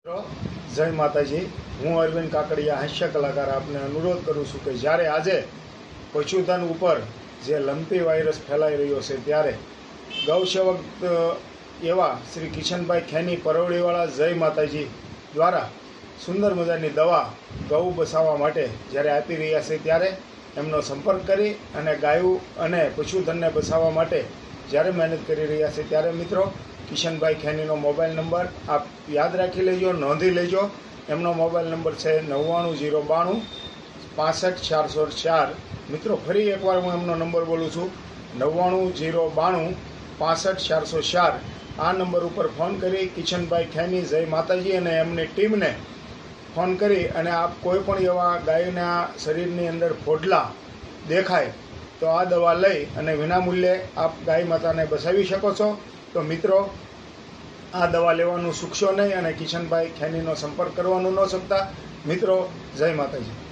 जय माताजी। हूँ अरविंद काकड़िया हास्य कलाकार आपने अनुरोध करूँ छूँ कि જ્યારે આજે પશુધન ઉપર જે લંપી વાયરસ ફેલાઈ રહ્યો છે ત્યારે ગૌસેવક એવા શ્રી કિશનભાઈ ખેની પરવડીવાળા જય માતાજી દ્વારા સુંદર મજાની દવા ગૌ બચાવવા માટે જ્યારે આપી રહ્યા છે ત્યારે એમનો સંપર્ક કરી અને ગાયું અને પશુધનને બચાવવા માટે જ્યારે મહેનત કરી રહ્યા છે ત્યારે મિત્રો કિશનભાઈ ખેનીનો મોબાઈલ નંબર આપ યાદ રાખી લેજો, નોંધી લેજો। એમનો મોબાઈલ નંબર છે 99 092 65 404। મિત્રો ફરી એકવાર હું એમનો નંબર બોલું છું 99 092 65 404। આ નંબર ઉપર ફોન કરી કિશનભાઈ ખેની જય માતાજી અને એમની ટીમને ફોન કરી અને આપ કોઈ પણ એવા ગાયના શરીરની અંદર ફોડલા દેખાય તો આ દવા લઈ અને વિનામૂલ્યે આપ ગાય માતાને બચાવી શકો છો। તો મિત્રો આ દવા લેવાનું ચૂકશો નહીં અને કિશનભાઈ ખેનીનો સંપર્ક કરવાનું ન શકતા। મિત્રો જય માતાજી।